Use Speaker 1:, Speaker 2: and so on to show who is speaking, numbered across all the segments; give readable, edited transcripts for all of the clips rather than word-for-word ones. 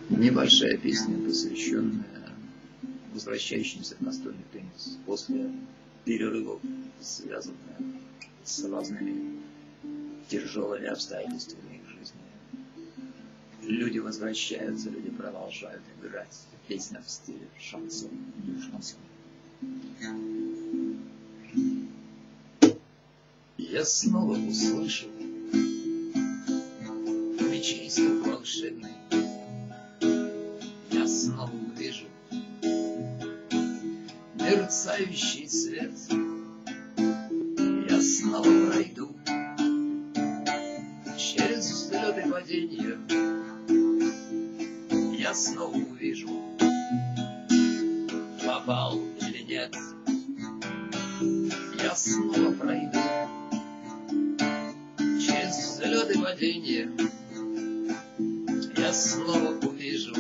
Speaker 1: Небольшая песня, посвященная возвращающимся в настольный теннис после перерывов, связанных с разными тяжелыми обстоятельствами их жизни. Люди возвращаются, люди продолжают играть. Песня в стиле шансон, шансон. Я снова услышал ключей стук волшебный. Я снова увижу мерцающий свет. Я снова пройду через взлеты и падения. Я снова увижу, попал или нет. Я снова пройду через взлеты и падения. Я снова увижу,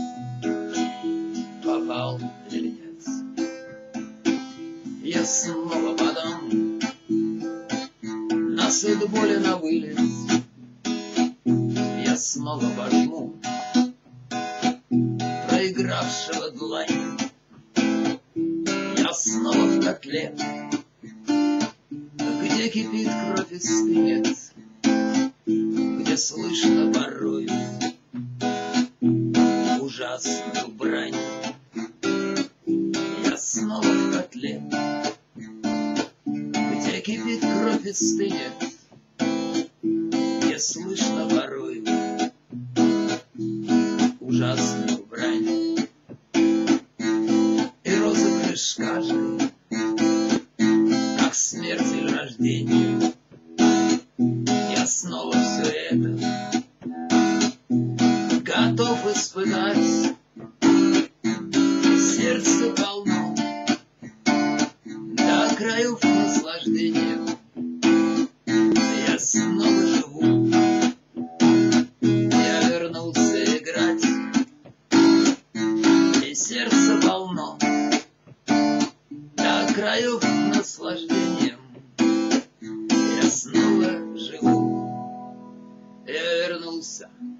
Speaker 1: попал или нет. Я снова подам на суд боли на вылет. Я снова пожму проигравшего длань. Я снова в котле, где кипит кровь и стынет, где слышно порой ужасную брань. Я снова в котле, где кипит кровь и стынет, где слышно порой ужасную брань. И розыгрыш каждый, как смерть или рождение. Я снова все это готов испытать. Сердце полно до краев наслаждения. Я снова живу, я вернулся играть. И сердце полно до краев наслаждением. Я снова живу, я вернулся.